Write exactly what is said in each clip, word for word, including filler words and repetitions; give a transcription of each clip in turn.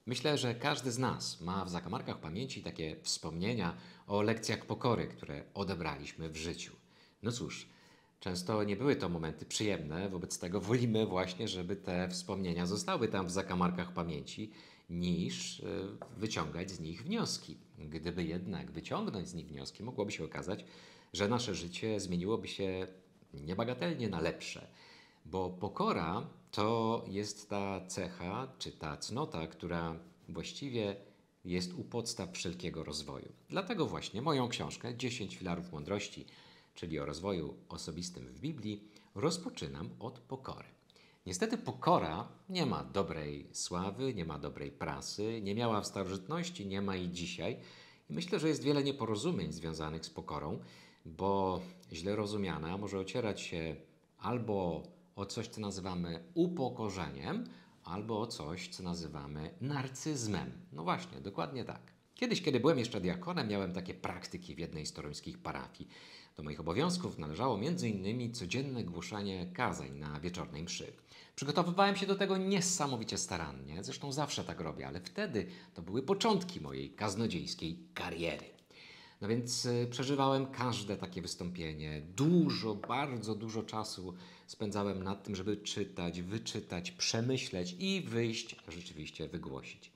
Myślę, że każdy z nas ma w zakamarkach pamięci takie wspomnienia o lekcjach pokory, które odebraliśmy w życiu. No cóż, często nie były to momenty przyjemne, wobec tego wolimy właśnie, żeby te wspomnienia zostały tam w zakamarkach pamięci, niż e, wyciągać z nich wnioski. Gdyby jednak wyciągnąć z nich wnioski, mogłoby się okazać, że nasze życie zmieniłoby się niebagatelnie na lepsze. Bo pokora to jest ta cecha, czy ta cnota, która właściwie jest u podstaw wszelkiego rozwoju. Dlatego właśnie moją książkę dziesięć filarów mądrości, czyli o rozwoju osobistym w Biblii, rozpoczynam od pokory. Niestety pokora nie ma dobrej sławy, nie ma dobrej prasy, nie miała w starożytności, nie ma i dzisiaj. I myślę, że jest wiele nieporozumień związanych z pokorą, bo źle rozumiana może ocierać się albo o coś, co nazywamy upokorzeniem, albo o coś, co nazywamy narcyzmem. No właśnie, dokładnie tak. Kiedyś, kiedy byłem jeszcze diakonem, miałem takie praktyki w jednej z toruńskich parafii. Do moich obowiązków należało między innymi codzienne głoszenie kazań na wieczornej mszy. Przygotowywałem się do tego niesamowicie starannie, zresztą zawsze tak robię, ale wtedy to były początki mojej kaznodziejskiej kariery. No więc y, przeżywałem każde takie wystąpienie. Dużo, bardzo dużo czasu spędzałem nad tym, żeby czytać, wyczytać, przemyśleć i wyjść, rzeczywiście wygłosić.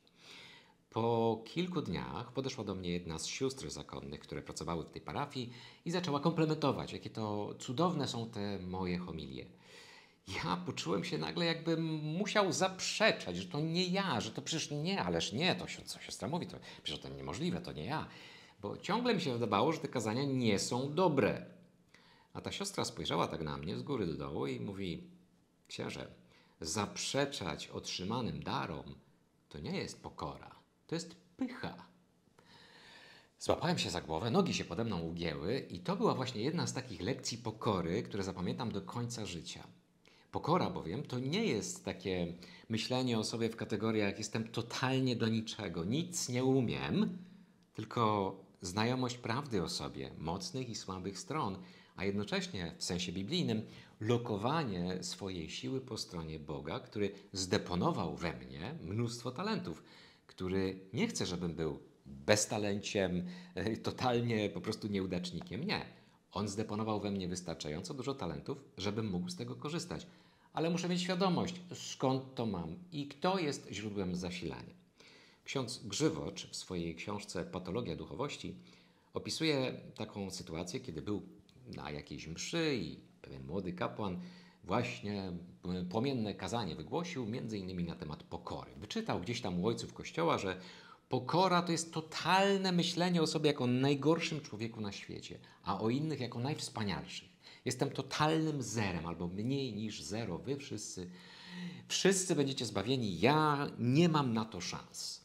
Po kilku dniach podeszła do mnie jedna z sióstr zakonnych, które pracowały w tej parafii i zaczęła komplementować, jakie to cudowne są te moje homilie. Ja poczułem się nagle, jakbym musiał zaprzeczać, że to nie ja, że to przecież nie, ależ nie, to się, co siostra mówi, to przecież to niemożliwe, to nie ja. Bo ciągle mi się wydawało, że te kazania nie są dobre. A ta siostra spojrzała tak na mnie z góry do dołu i mówi: księże, zaprzeczać otrzymanym darom to nie jest pokora, to jest pycha. Złapałem się za głowę, nogi się pode mną ugięły i to była właśnie jedna z takich lekcji pokory, które zapamiętam do końca życia. Pokora bowiem to nie jest takie myślenie o sobie w kategoriach jestem totalnie do niczego, nic nie umiem, tylko znajomość prawdy o sobie, mocnych i słabych stron, a jednocześnie w sensie biblijnym lokowanie swojej siły po stronie Boga, który zdeponował we mnie mnóstwo talentów, który nie chce, żebym był beztalenciem, e, totalnie po prostu nieudacznikiem. Nie. On zdeponował we mnie wystarczająco dużo talentów, żebym mógł z tego korzystać. Ale muszę mieć świadomość, skąd to mam i kto jest źródłem zasilania. Ksiądz Grzywocz w swojej książce Patologia duchowości opisuje taką sytuację, kiedy był na jakiejś mszy i pewien młody kapłan właśnie płomienne kazanie wygłosił, między innymi na temat pokory. Wyczytał gdzieś tam u ojców Kościoła, że pokora to jest totalne myślenie o sobie jako najgorszym człowieku na świecie, a o innych jako najwspanialszych. Jestem totalnym zerem, albo mniej niż zero. Wy wszyscy, wszyscy będziecie zbawieni. Ja nie mam na to szans.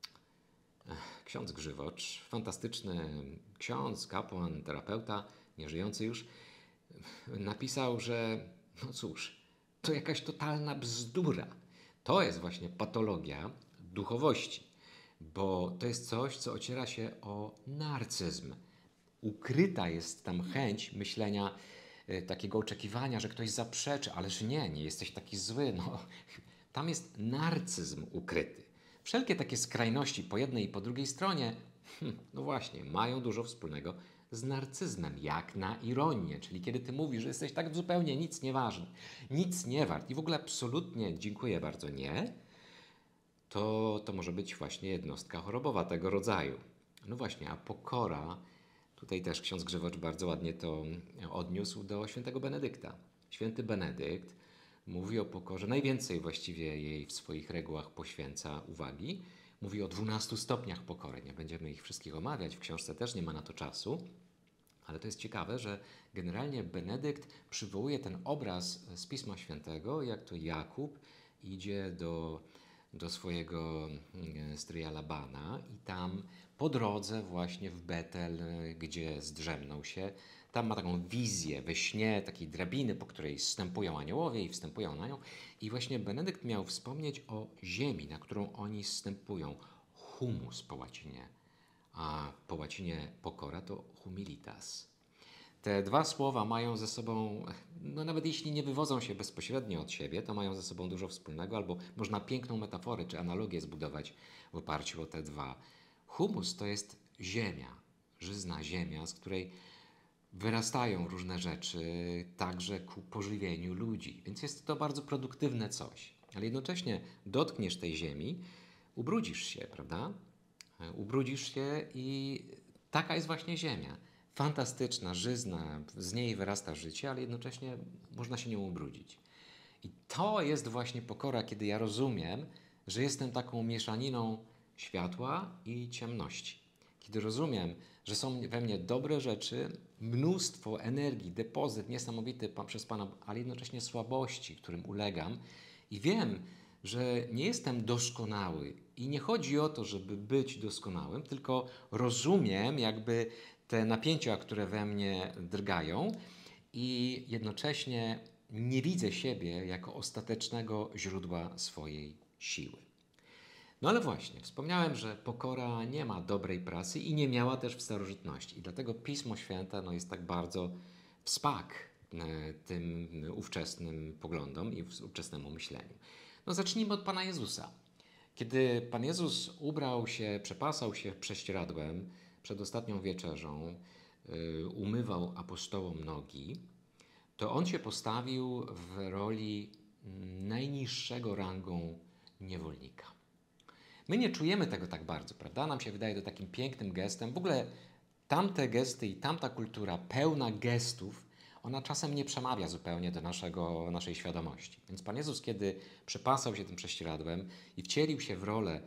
Ksiądz Grzywocz, fantastyczny ksiądz, kapłan, terapeuta, nieżyjący już, napisał, że no cóż, to jakaś totalna bzdura. To jest właśnie patologia duchowości, bo to jest coś, co ociera się o narcyzm. Ukryta jest tam chęć myślenia, y, takiego oczekiwania, że ktoś zaprzeczy, ależ nie, nie jesteś taki zły. No, tam jest narcyzm ukryty. Wszelkie takie skrajności po jednej i po drugiej stronie, hm, no właśnie, mają dużo wspólnego z narcyzmem, jak na ironię, czyli kiedy ty mówisz, że jesteś tak zupełnie nic nieważny, nic nie wart i w ogóle absolutnie dziękuję bardzo nie, to, to może być właśnie jednostka chorobowa tego rodzaju. No właśnie, a pokora, tutaj też ksiądz Grzywocz bardzo ładnie to odniósł do świętego Benedykta. Święty Benedykt mówi o pokorze, najwięcej właściwie jej w swoich regułach poświęca uwagi. Mówi o dwunastu stopniach pokory. Nie będziemy ich wszystkich omawiać, w książce też nie ma na to czasu. Ale to jest ciekawe, że generalnie Benedykt przywołuje ten obraz z Pisma Świętego, jak to Jakub idzie do, do swojego mm, stryja Labana i tam po drodze właśnie w Betel, gdzie zdrzemnął się, tam ma taką wizję we śnie, takiej drabiny, po której zstępują aniołowie i wstępują na nią. I właśnie Benedykt miał wspomnieć o ziemi, na którą oni zstępują. Humus po łacinie, a po łacinie pokora to humilitas. Te dwa słowa mają ze sobą, no nawet jeśli nie wywodzą się bezpośrednio od siebie, to mają ze sobą dużo wspólnego, albo można piękną metaforę czy analogię zbudować w oparciu o te dwa. Humus to jest ziemia, żyzna ziemia, z której wyrastają różne rzeczy, także ku pożywieniu ludzi. Więc jest to bardzo produktywne coś. Ale jednocześnie dotkniesz tej ziemi, ubrudzisz się, prawda? Ubrudzisz się i taka jest właśnie ziemia. Fantastyczna, żyzna, z niej wyrasta życie, ale jednocześnie można się nią ubrudzić. I to jest właśnie pokora, kiedy ja rozumiem, że jestem taką mieszaniną światła i ciemności. Kiedy rozumiem, że są we mnie dobre rzeczy, mnóstwo energii, depozyt niesamowity przez Pana, ale jednocześnie słabości, którym ulegam i wiem, że nie jestem doskonały i nie chodzi o to, żeby być doskonałym, tylko rozumiem jakby te napięcia, które we mnie drgają i jednocześnie nie widzę siebie jako ostatecznego źródła swojej siły. No ale właśnie, wspomniałem, że pokora nie ma dobrej prasy i nie miała też w starożytności. I dlatego Pismo Święte no, jest tak bardzo wspak e, tym ówczesnym poglądom i ówczesnemu myśleniu. No zacznijmy od Pana Jezusa. Kiedy Pan Jezus ubrał się, przepasał się prześcieradłem przed ostatnią wieczerzą, y, umywał apostołom nogi, to On się postawił w roli najniższego rangą niewolnika. My nie czujemy tego tak bardzo, prawda? Nam się wydaje to takim pięknym gestem. W ogóle tamte gesty i tamta kultura pełna gestów, ona czasem nie przemawia zupełnie do naszego, naszej świadomości. Więc Pan Jezus, kiedy przepasał się tym prześcieradłem i wcielił się w rolę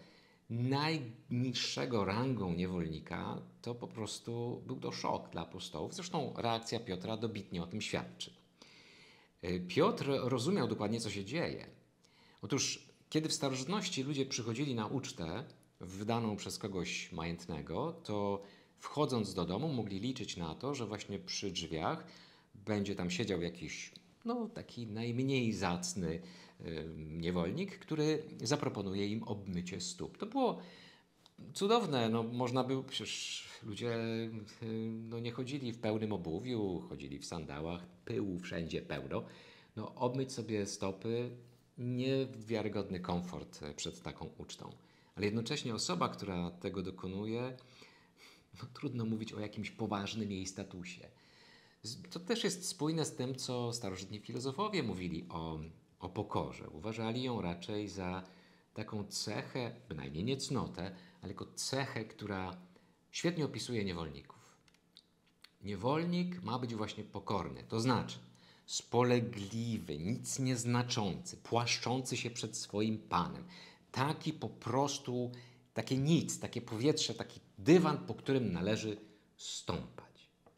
najniższego rangą niewolnika, to po prostu był to szok dla apostołów. Zresztą reakcja Piotra dobitnie o tym świadczy. Piotr rozumiał dokładnie, co się dzieje. Otóż, kiedy w starożytności ludzie przychodzili na ucztę wydaną przez kogoś majętnego, to wchodząc do domu mogli liczyć na to, że właśnie przy drzwiach będzie tam siedział jakiś, no taki najmniej zacny y, niewolnik, który zaproponuje im obmycie stóp. To było cudowne, no można było, przecież ludzie y, no, nie chodzili w pełnym obuwiu, chodzili w sandałach, pyłu wszędzie pełno. No obmyć sobie stopy, niewiarygodny komfort przed taką ucztą. Ale jednocześnie osoba, która tego dokonuje, no trudno mówić o jakimś poważnym jej statusie. To też jest spójne z tym, co starożytni filozofowie mówili o, o pokorze. Uważali ją raczej za taką cechę, bynajmniej nie cnotę, ale jako cechę, która świetnie opisuje niewolników. Niewolnik ma być właśnie pokorny, to znaczy spolegliwy, nic nieznaczący, płaszczący się przed swoim panem. Taki po prostu, takie nic, takie powietrze, taki dywan, po którym należy stąpać.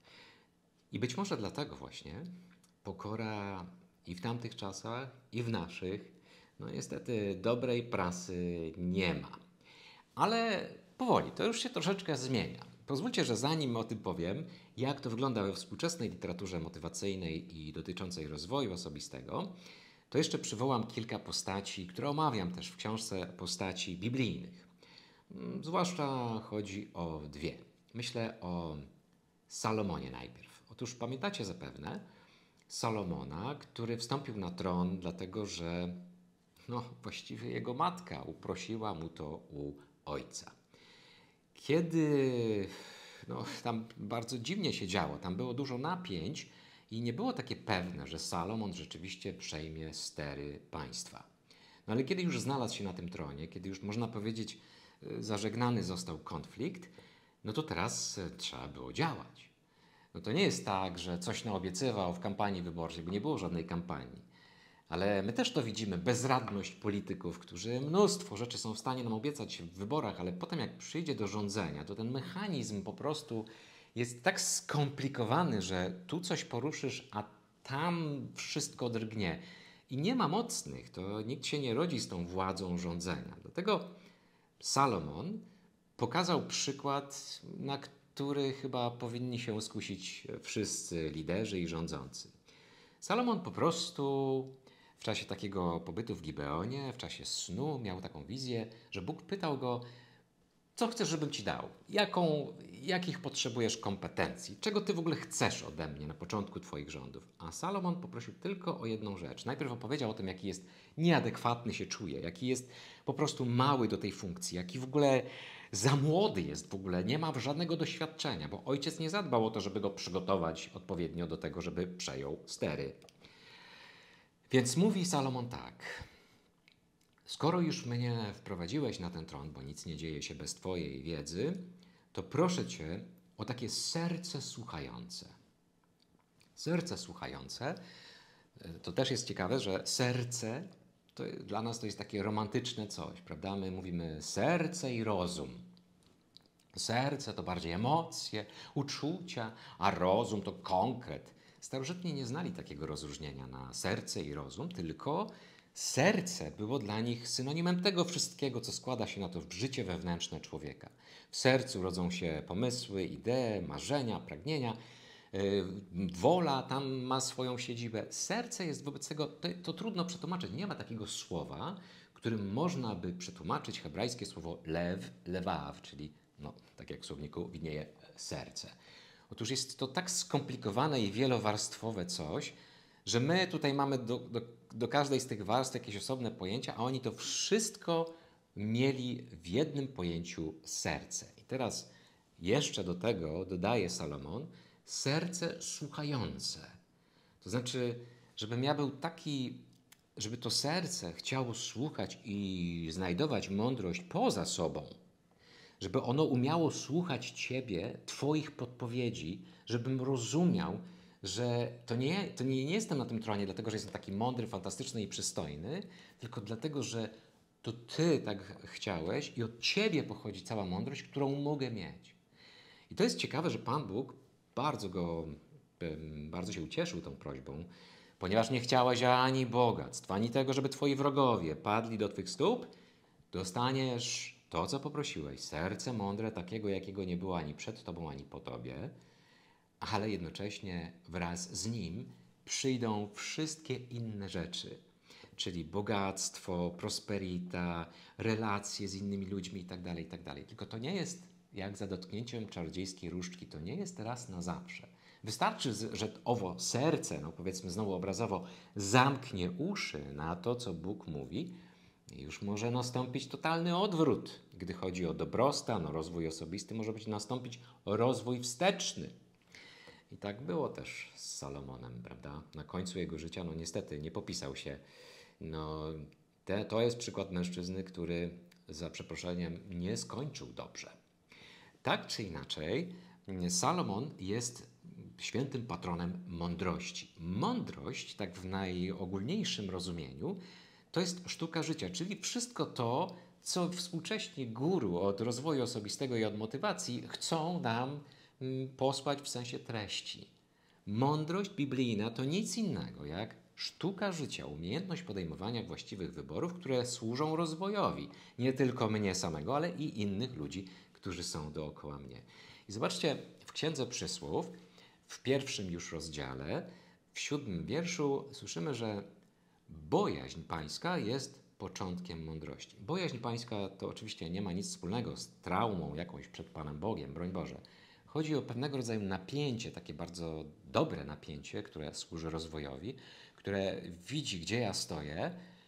I być może dlatego właśnie pokora i w tamtych czasach, i w naszych, no niestety dobrej prasy nie ma. Ale powoli, to już się troszeczkę zmienia. Pozwólcie, że zanim o tym powiem, jak to wygląda we współczesnej literaturze motywacyjnej i dotyczącej rozwoju osobistego, to jeszcze przywołam kilka postaci, które omawiam też w książce postaci biblijnych. Zwłaszcza chodzi o dwie. Myślę o Salomonie najpierw. Otóż pamiętacie zapewne Salomona, który wstąpił na tron, dlatego że no, właściwie jego matka uprosiła mu to u ojca. Kiedy no, tam bardzo dziwnie się działo, tam było dużo napięć i nie było takie pewne, że Salomon rzeczywiście przejmie stery państwa. No ale kiedy już znalazł się na tym tronie, kiedy już można powiedzieć zażegnany został konflikt, no to teraz trzeba było działać. No to nie jest tak, że coś naobiecywał w kampanii wyborczej, bo nie było żadnej kampanii. Ale my też to widzimy, bezradność polityków, którzy mnóstwo rzeczy są w stanie nam obiecać w wyborach, ale potem jak przyjdzie do rządzenia, to ten mechanizm po prostu jest tak skomplikowany, że tu coś poruszysz, a tam wszystko drgnie. I nie ma mocnych, to nikt się nie rodzi z tą władzą rządzenia. Dlatego Salomon pokazał przykład, na który chyba powinni się skusić wszyscy liderzy i rządzący. Salomon po prostu w czasie takiego pobytu w Gibeonie, w czasie snu miał taką wizję, że Bóg pytał go: Co chcesz, żebym ci dał? Jaką, jakich potrzebujesz kompetencji? Czego ty w ogóle chcesz ode mnie na początku twoich rządów? A Salomon poprosił tylko o jedną rzecz. Najpierw opowiedział o tym, jaki jest nieadekwatny się czuje, jaki jest po prostu mały do tej funkcji, jaki w ogóle za młody jest w ogóle, nie ma żadnego doświadczenia, bo ojciec nie zadbał o to, żeby go przygotować odpowiednio do tego, żeby przejął stery. Więc mówi Salomon tak: skoro już mnie wprowadziłeś na ten tron, bo nic nie dzieje się bez twojej wiedzy, to proszę cię o takie serce słuchające. Serce słuchające, to też jest ciekawe, że serce to dla nas to jest takie romantyczne coś, prawda? My mówimy serce i rozum. Serce to bardziej emocje, uczucia, a rozum to konkret. Starożytni nie znali takiego rozróżnienia na serce i rozum, tylko serce było dla nich synonimem tego wszystkiego, co składa się na to w życie wewnętrzne człowieka. W sercu rodzą się pomysły, idee, marzenia, pragnienia. Wola tam ma swoją siedzibę. Serce jest wobec tego, to, to trudno przetłumaczyć. Nie ma takiego słowa, którym można by przetłumaczyć hebrajskie słowo lew, lewaw, czyli no, tak jak w słowniku widnieje serce. Otóż jest to tak skomplikowane i wielowarstwowe coś, że my tutaj mamy do, do, do każdej z tych warstw jakieś osobne pojęcia, a oni to wszystko mieli w jednym pojęciu serce. I teraz jeszcze do tego dodaje Salomon serce słuchające. To znaczy, żebym ja był taki, żeby to serce chciało słuchać i znajdować mądrość poza sobą, żeby ono umiało słuchać Ciebie, Twoich podpowiedzi, żebym rozumiał, że to nie, to nie, nie jestem na tym tronie dlatego, że jestem taki mądry, fantastyczny i przystojny, tylko dlatego, że to Ty tak chciałeś i od Ciebie pochodzi cała mądrość, którą mogę mieć. I to jest ciekawe, że Pan Bóg bardzo go, bardzo się ucieszył tą prośbą, ponieważ nie chciałeś ani bogactw, ani tego, żeby Twoi wrogowie padli do Twych stóp, dostaniesz to, co poprosiłeś, serce mądre, takiego, jakiego nie było ani przed Tobą, ani po Tobie, ale jednocześnie wraz z nim przyjdą wszystkie inne rzeczy, czyli bogactwo, prosperita, relacje z innymi ludźmi itd., itd. Tylko to nie jest jak za dotknięciem czarodziejskiej różdżki, to nie jest raz na zawsze. Wystarczy, że owo serce, no powiedzmy znowu obrazowo, zamknie uszy na to, co Bóg mówi, i już może nastąpić totalny odwrót. Gdy chodzi o dobrostan, o rozwój osobisty, może być nastąpić rozwój wsteczny. I tak było też z Salomonem, prawda? Na końcu jego życia, no niestety, nie popisał się. No, te, to jest przykład mężczyzny, który za przeproszeniem nie skończył dobrze. Tak czy inaczej, Salomon jest świętym patronem mądrości. Mądrość, tak w najogólniejszym rozumieniu, to jest sztuka życia, czyli wszystko to, co współcześnie guru od rozwoju osobistego i od motywacji chcą nam posłać w sensie treści. Mądrość biblijna to nic innego jak sztuka życia, umiejętność podejmowania właściwych wyborów, które służą rozwojowi nie tylko mnie samego, ale i innych ludzi, którzy są dookoła mnie. I zobaczcie, w Księdze Przysłów, w pierwszym już rozdziale, w siódmym wierszu słyszymy, że bojaźń pańska jest początkiem mądrości. Bojaźń pańska to oczywiście nie ma nic wspólnego z traumą jakąś przed Panem Bogiem, broń Boże. Chodzi o pewnego rodzaju napięcie, takie bardzo dobre napięcie, które służy rozwojowi, które widzi, gdzie ja stoję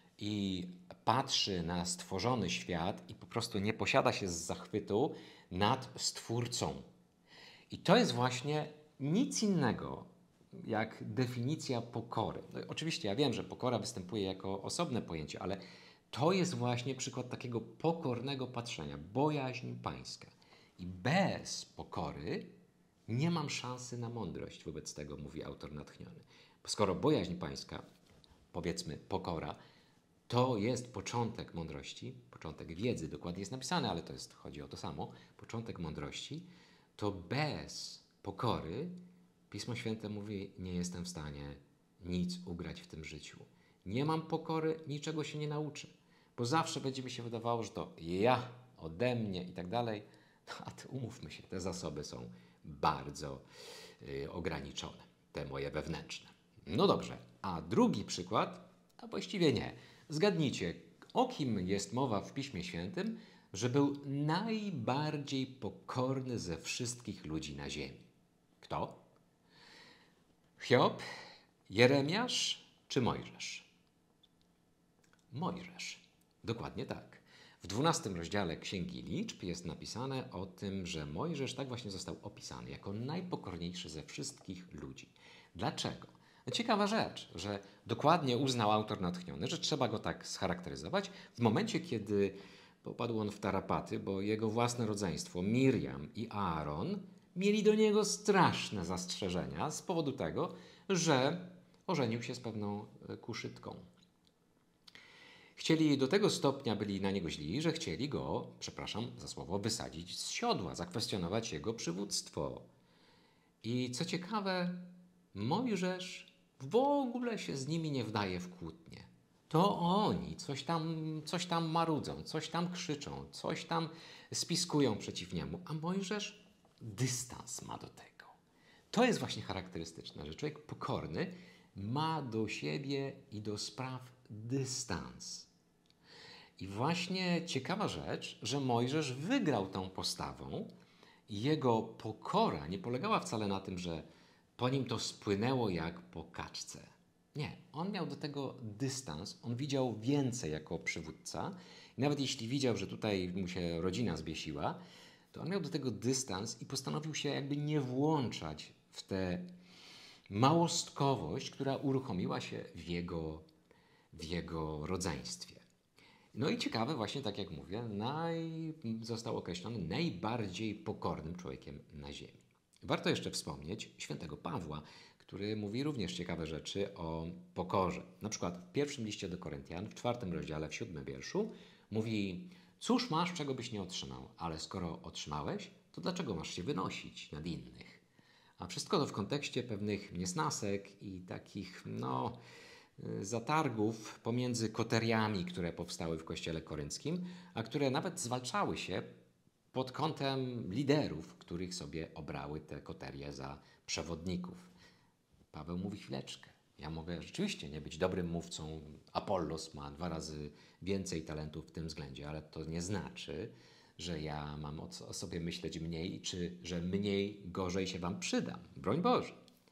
i patrzy na stworzony świat i po prostu nie posiada się z zachwytu nad Stwórcą. I to jest właśnie nic innego jak definicja pokory. No, oczywiście ja wiem, że pokora występuje jako osobne pojęcie, ale to jest właśnie przykład takiego pokornego patrzenia, bojaźń pańska. I bez pokory nie mam szansy na mądrość, wobec tego mówi autor natchniony. Skoro bojaźń pańska, powiedzmy pokora, to jest początek mądrości, początek wiedzy, dokładnie jest napisane, ale to jest, chodzi o to samo, początek mądrości, to bez pokory Pismo Święte mówi, nie jestem w stanie nic ugrać w tym życiu. Nie mam pokory, niczego się nie nauczę, bo zawsze będzie mi się wydawało, że to ja, ode mnie i tak dalej, a to umówmy się, te zasoby są bardzo y, ograniczone, te moje wewnętrzne. No dobrze, a drugi przykład, a właściwie nie. Zgadnijcie, o kim jest mowa w Piśmie Świętym, że był najbardziej pokorny ze wszystkich ludzi na ziemi. Kto? Hiob, Jeremiasz czy Mojżesz? Mojżesz. Dokładnie tak. W dwunastym rozdziale Księgi Liczb jest napisane o tym, że Mojżesz tak właśnie został opisany jako najpokorniejszy ze wszystkich ludzi. Dlaczego? No ciekawa rzecz, że dokładnie uznał autor natchniony, że trzeba go tak scharakteryzować w momencie, kiedy popadł on w tarapaty, bo jego własne rodzeństwo, Miriam i Aaron, mieli do niego straszne zastrzeżenia z powodu tego, że ożenił się z pewną kuszytką. Chcieli do tego stopnia byli na niego źli, że chcieli go, przepraszam za słowo, wysadzić z siodła, zakwestionować jego przywództwo. I co ciekawe, Mojżesz w ogóle się z nimi nie wdaje w kłótnie. To oni coś tam, coś tam marudzą, coś tam krzyczą, coś tam spiskują przeciw niemu, a Mojżesz dystans ma do tego. To jest właśnie charakterystyczne, że człowiek pokorny ma do siebie i do spraw dystans. I właśnie ciekawa rzecz, że Mojżesz wygrał tą postawą i jego pokora nie polegała wcale na tym, że po nim to spłynęło jak po kaczce. Nie, on miał do tego dystans, on widział więcej jako przywódca. I nawet jeśli widział, że tutaj mu się rodzina zbiesiła, to on miał do tego dystans i postanowił się jakby nie włączać w tę małostkowość, która uruchomiła się w jego, w jego rodzeństwie. No i ciekawe, właśnie tak jak mówię, naj... został określony najbardziej pokornym człowiekiem na ziemi. Warto jeszcze wspomnieć świętego Pawła, który mówi również ciekawe rzeczy o pokorze. Na przykład w pierwszym liście do Koryntian, w czwartym rozdziale, w siódmym wierszu, mówi: cóż masz, czego byś nie otrzymał, ale skoro otrzymałeś, to dlaczego masz się wynosić nad innych? A wszystko to w kontekście pewnych niesnasek i takich, no, zatargów pomiędzy koteriami, które powstały w kościele korynckim, a które nawet zwalczały się pod kątem liderów, których sobie obrały te koterie za przewodników. Paweł mówi: chwileczkę, ja mogę rzeczywiście nie być dobrym mówcą. Apollos ma dwa razy więcej talentów w tym względzie, ale to nie znaczy, że ja mam o sobie myśleć mniej, czy że mniej gorzej się wam przydam. Broń Boże.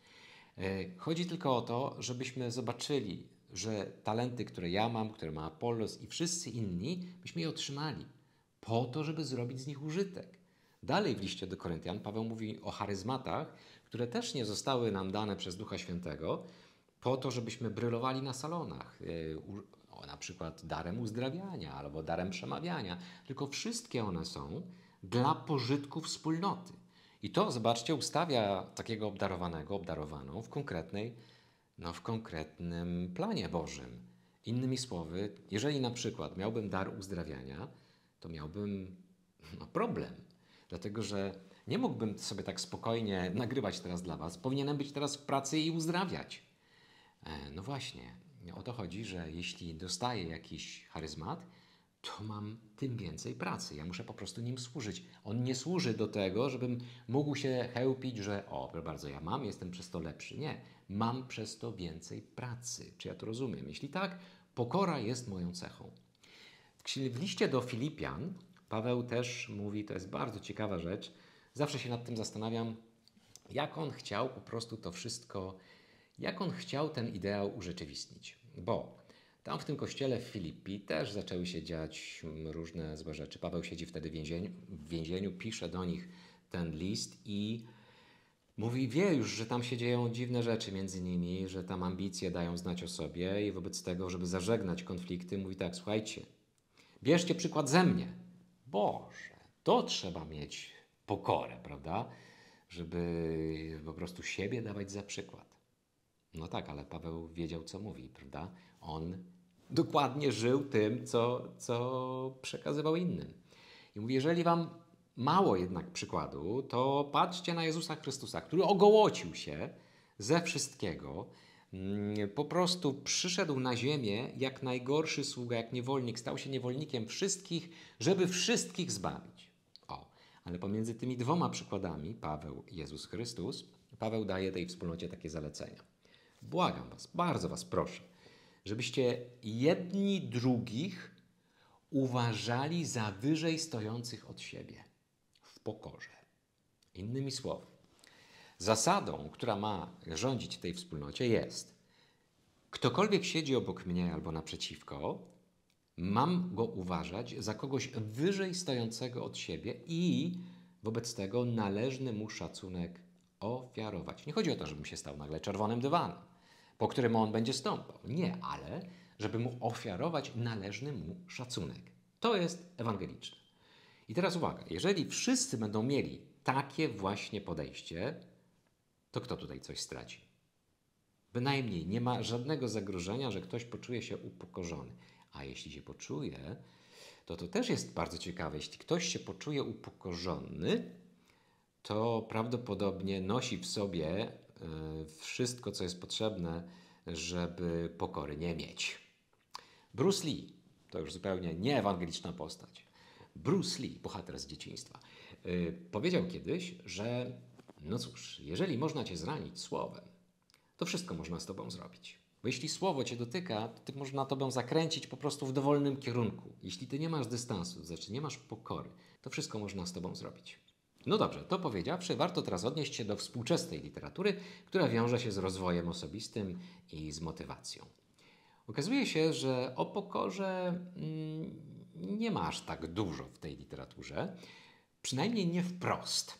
Chodzi tylko o to, żebyśmy zobaczyli, że talenty, które ja mam, które ma Apollos i wszyscy inni, byśmy je otrzymali po to, żeby zrobić z nich użytek. Dalej w liście do Koryntian Paweł mówi o charyzmatach, które też nie zostały nam dane przez Ducha Świętego po to, żebyśmy brylowali na salonach, o, na przykład darem uzdrawiania albo darem przemawiania, tylko wszystkie one są dla pożytku wspólnoty. I to, zobaczcie, ustawia takiego obdarowanego, obdarowaną w konkretnej, no w konkretnym planie Bożym. Innymi słowy, jeżeli na przykład miałbym dar uzdrawiania, to miałbym no, problem. Dlatego, że nie mógłbym sobie tak spokojnie nagrywać teraz dla was. Powinienem być teraz w pracy i uzdrawiać. E, no właśnie, o to chodzi, że jeśli dostaję jakiś charyzmat, to mam tym więcej pracy. Ja muszę po prostu nim służyć. On nie służy do tego, żebym mógł się chełpić, że o, proszę bardzo, ja mam, jestem przez to lepszy. Nie, mam przez to więcej pracy. Czy ja to rozumiem? Jeśli tak, pokora jest moją cechą. W liście do Filipian Paweł też mówi, to jest bardzo ciekawa rzecz, zawsze się nad tym zastanawiam, jak on chciał po prostu to wszystko, jak on chciał ten ideał urzeczywistnić. Bo tam w tym kościele w Filipi też zaczęły się dziać różne złe rzeczy. Paweł siedzi wtedy w więzieniu, w więzieniu, pisze do nich ten list i mówi, wie już, że tam się dzieją dziwne rzeczy między nimi, że tam ambicje dają znać o sobie i wobec tego, żeby zażegnać konflikty, mówi tak: słuchajcie, bierzcie przykład ze mnie. Boże, to trzeba mieć pokorę, prawda? Żeby po prostu siebie dawać za przykład. No tak, ale Paweł wiedział, co mówi, prawda? On dokładnie żył tym, co, co przekazywał innym. I mówi, jeżeli wam mało jednak przykładu, to patrzcie na Jezusa Chrystusa, który ogołocił się ze wszystkiego, po prostu przyszedł na ziemię jak najgorszy sługa, jak niewolnik, stał się niewolnikiem wszystkich, żeby wszystkich zbawić. O, ale pomiędzy tymi dwoma przykładami, Paweł i Jezus Chrystus, Paweł daje tej wspólnocie takie zalecenia. Błagam was, bardzo was proszę, żebyście jedni drugich uważali za wyżej stojących od siebie w pokorze. Innymi słowy, zasadą, która ma rządzić w tej wspólnocie jest: ktokolwiek siedzi obok mnie albo naprzeciwko, mam go uważać za kogoś wyżej stojącego od siebie i wobec tego należny mu szacunek ofiarować. Nie chodzi o to, żebym się stał nagle czerwonym dywanem, po którym on będzie stąpał. Nie, ale żeby mu ofiarować należny mu szacunek. To jest ewangeliczne. I teraz uwaga, jeżeli wszyscy będą mieli takie właśnie podejście, to kto tutaj coś straci? Bynajmniej nie ma żadnego zagrożenia, że ktoś poczuje się upokorzony. A jeśli się poczuje, to to też jest bardzo ciekawe. Jeśli ktoś się poczuje upokorzony, to prawdopodobnie nosi w sobie wszystko, co jest potrzebne, żeby pokory nie mieć. Bruce Lee, to już zupełnie nieewangeliczna postać. Bruce Lee, bohater z dzieciństwa, powiedział kiedyś, że no cóż, jeżeli można cię zranić słowem, to wszystko można z tobą zrobić. Bo jeśli słowo cię dotyka, to ty można tobą zakręcić po prostu w dowolnym kierunku. Jeśli ty nie masz dystansu, to znaczy nie masz pokory, to wszystko można z tobą zrobić. No dobrze, to powiedziawszy, warto teraz odnieść się do współczesnej literatury, która wiąże się z rozwojem osobistym i z motywacją. Okazuje się, że o pokorze mm, nie ma aż tak dużo w tej literaturze, przynajmniej nie wprost.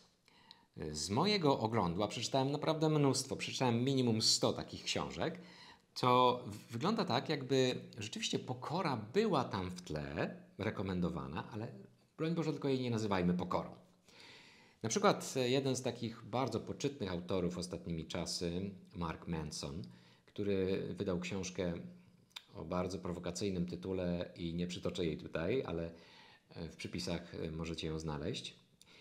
Z mojego oglądu, a przeczytałem naprawdę mnóstwo, przeczytałem minimum sto takich książek, to wygląda tak, jakby rzeczywiście pokora była tam w tle, rekomendowana, ale broń Boże, tylko jej nie nazywajmy pokorą. Na przykład jeden z takich bardzo poczytnych autorów ostatnimi czasy, Mark Manson, który wydał książkę o bardzo prowokacyjnym tytule i nie przytoczę jej tutaj, ale w przypisach możecie ją znaleźć.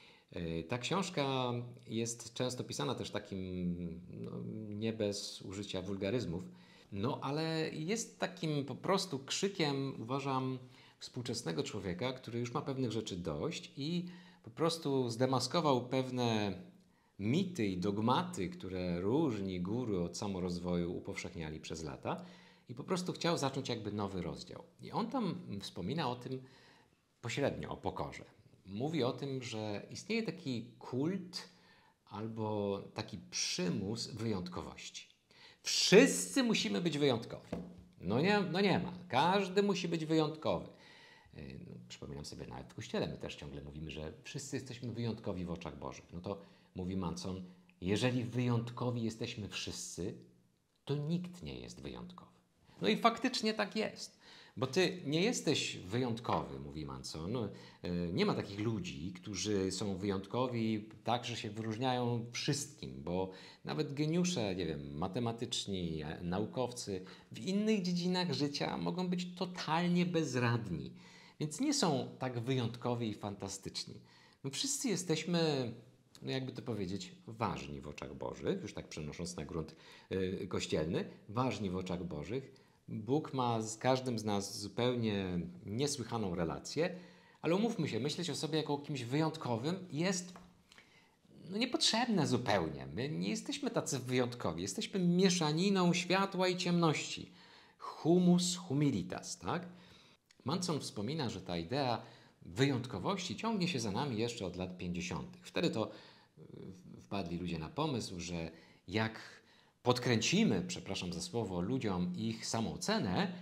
Ta książka jest często pisana też takim, no, nie bez użycia wulgaryzmów, no ale jest takim po prostu krzykiem, uważam, współczesnego człowieka, który już ma pewnych rzeczy dość i po prostu zdemaskował pewne mity i dogmaty, które różni guru od samorozwoju upowszechniali przez lata i po prostu chciał zacząć jakby nowy rozdział. I on tam wspomina o tym pośrednio, o pokorze. Mówi o tym, że istnieje taki kult albo taki przymus wyjątkowości. Wszyscy musimy być wyjątkowi. No nie, no nie ma. Każdy musi być wyjątkowy. No, przypominam sobie, nawet w Kościele my też ciągle mówimy, że wszyscy jesteśmy wyjątkowi w oczach Bożych. No to mówi Manson, jeżeli wyjątkowi jesteśmy wszyscy, to nikt nie jest wyjątkowy. No i faktycznie tak jest. Bo ty nie jesteś wyjątkowy, mówi Manson. Nie ma takich ludzi, którzy są wyjątkowi tak, że się wyróżniają wszystkim, bo nawet geniusze, nie wiem, matematyczni, naukowcy w innych dziedzinach życia mogą być totalnie bezradni. Więc nie są tak wyjątkowi i fantastyczni. My wszyscy jesteśmy, no jakby to powiedzieć, ważni w oczach Bożych, już tak przenosząc na grunt yy, kościelny, ważni w oczach Bożych. Bóg ma z każdym z nas zupełnie niesłychaną relację, ale umówmy się, myśleć o sobie jako o kimś wyjątkowym jest no, niepotrzebne zupełnie. My nie jesteśmy tacy wyjątkowi, jesteśmy mieszaniną światła i ciemności. Humus humilitas, tak? Manson wspomina, że ta idea wyjątkowości ciągnie się za nami jeszcze od lat pięćdziesiątych. Wtedy to wpadli ludzie na pomysł, że jak podkręcimy, przepraszam za słowo, ludziom ich samoocenę,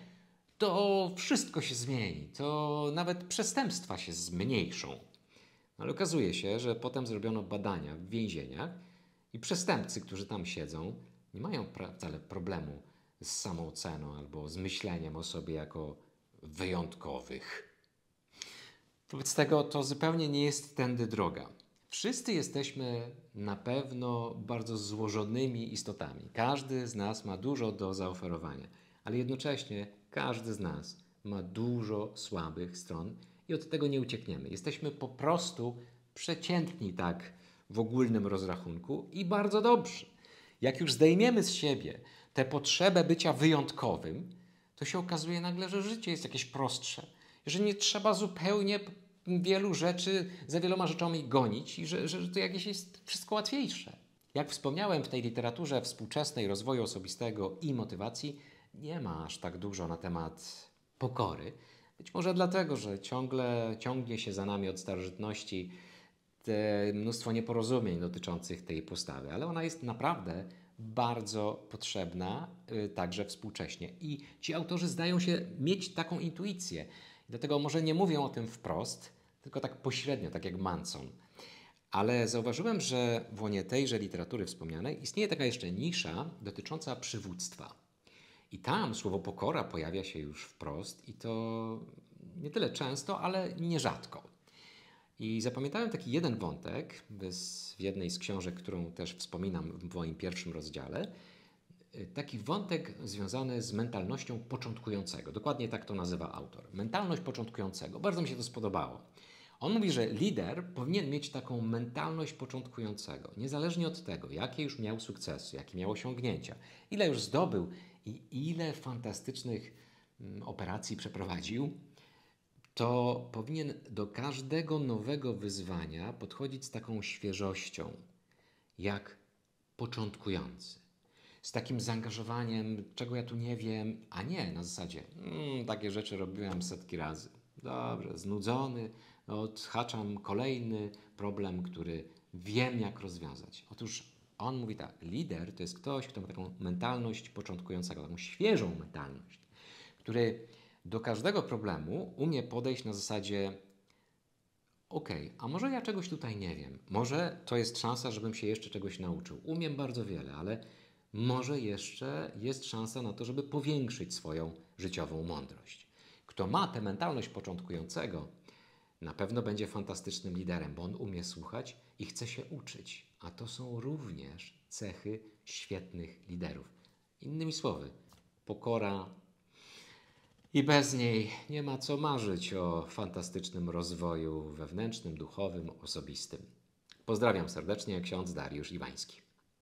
to wszystko się zmieni, to nawet przestępstwa się zmniejszą. Ale okazuje się, że potem zrobiono badania w więzieniach i przestępcy, którzy tam siedzą, nie mają pra- wcale problemu z samooceną albo z myśleniem o sobie jako wyjątkowych. Wobec tego to zupełnie nie jest tędy droga. Wszyscy jesteśmy na pewno bardzo złożonymi istotami. Każdy z nas ma dużo do zaoferowania, ale jednocześnie każdy z nas ma dużo słabych stron i od tego nie uciekniemy. Jesteśmy po prostu przeciętni tak w ogólnym rozrachunku i bardzo dobrzy. Jak już zdejmiemy z siebie tę potrzebę bycia wyjątkowym, to się okazuje nagle, że życie jest jakieś prostsze, że nie trzeba zupełnie wielu rzeczy, za wieloma rzeczami gonić i że, że to jakieś jest wszystko łatwiejsze. Jak wspomniałem, w tej literaturze współczesnej rozwoju osobistego i motywacji nie ma aż tak dużo na temat pokory, Być może dlatego, że ciągle ciągnie się za nami od starożytności te mnóstwo nieporozumień dotyczących tej postawy, ale ona jest naprawdę bardzo potrzebna y, także współcześnie. I ci autorzy zdają się mieć taką intuicję. Dlatego może nie mówią o tym wprost, tylko tak pośrednio, tak jak Manson. Ale zauważyłem, że w łonie tejże literatury wspomnianej istnieje taka jeszcze nisza dotycząca przywództwa. I tam słowo pokora pojawia się już wprost i to nie tyle często, ale nierzadko. I zapamiętałem taki jeden wątek z- w jednej z książek, którą też wspominam w moim pierwszym rozdziale. Y, Taki wątek związany z mentalnością początkującego. Dokładnie tak to nazywa autor. Mentalność początkującego. Bardzo mi się to spodobało. On mówi, że lider powinien mieć taką mentalność początkującego, niezależnie od tego, jakie już miał sukcesy, jakie miał osiągnięcia, ile już zdobył i ile fantastycznych mm, operacji przeprowadził, to powinien do każdego nowego wyzwania podchodzić z taką świeżością, jak początkujący. Z takim zaangażowaniem, czego ja tu nie wiem, a nie na zasadzie, mm, takie rzeczy robiłem setki razy. Dobrze, znudzony, odhaczam kolejny problem, który wiem, jak rozwiązać. Otóż on mówi tak, lider to jest ktoś, kto ma taką mentalność początkującego, taką świeżą mentalność, który do każdego problemu umie podejść na zasadzie okej, a może ja czegoś tutaj nie wiem. Może to jest szansa, żebym się jeszcze czegoś nauczył. Umiem bardzo wiele, ale może jeszcze jest szansa na to, żeby powiększyć swoją życiową mądrość. Kto ma tę mentalność początkującego, na pewno będzie fantastycznym liderem, bo on umie słuchać i chce się uczyć. A to są również cechy świetnych liderów. Innymi słowy, pokora, i bez niej nie ma co marzyć o fantastycznym rozwoju wewnętrznym, duchowym, osobistym. Pozdrawiam serdecznie, ksiądz Dariusz Iwański.